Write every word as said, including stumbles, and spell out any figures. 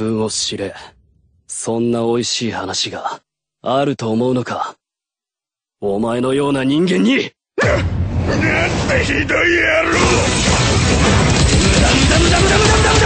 運を知れ。そんな美味しい話があると思うのか。お前のような人間に。なんてひどい野郎。無駄無駄無駄無駄無駄無駄無駄